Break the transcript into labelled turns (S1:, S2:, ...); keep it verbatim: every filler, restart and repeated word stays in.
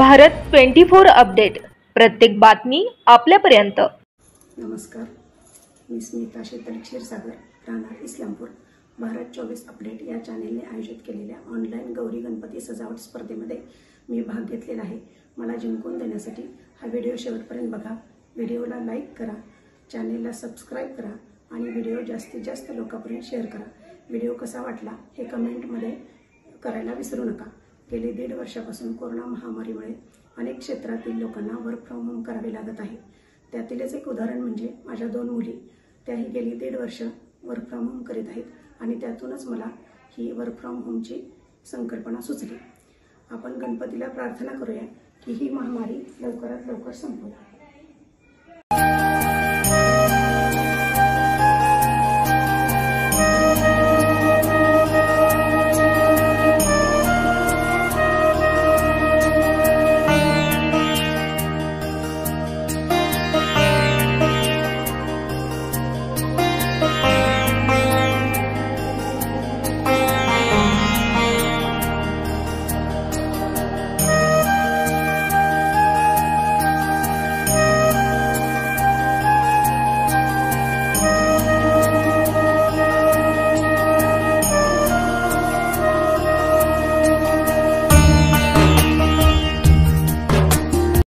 S1: Bharat twenty four update, प्रत्येक बातमी आपल्यापर्यंत।
S2: नमस्कार, मी स्मिता शीतल क्षीरसागर, राहणार इस्लामपूर। भारत चोवीस अपडेट या चॅनेलने आयोजित केलेल्या ऑनलाईन गौरी गणपती सजावट स्पर्धेमध्ये मी भाग घेतलेला आहे। मला जिंकून देण्यासाठी हा व्हिडिओ शेवटपर्यंत बघा, व्हिडिओला लाईक करा, चॅनेलला सबस्क्राईब करा आणि व्हिडिओ जास्तीत जास्त लोकांपर्यंत शेअर करा। व्हिडिओ कसा वाटला हे कमेंटमध्ये करायला विसरू नका। गेली दीड वर्षापासून कोरोना महामारीमुळे अनेक क्षेत्रातील लोकांना वर्क फ्रॉम होम करावे लागत आहे। त्यातीलच एक उदाहरण म्हणजे माझ्या दोन मुली, त्याही गेली दीड वर्ष वर्क फ्रॉम होम करीत आहेत आणि त्यातूनच मला ही वर्क फ्रॉम होमची संकल्पना सुचली। आपण गणपतीला प्रार्थना करूया की ही महामारी लवकरात लवकर संपवू।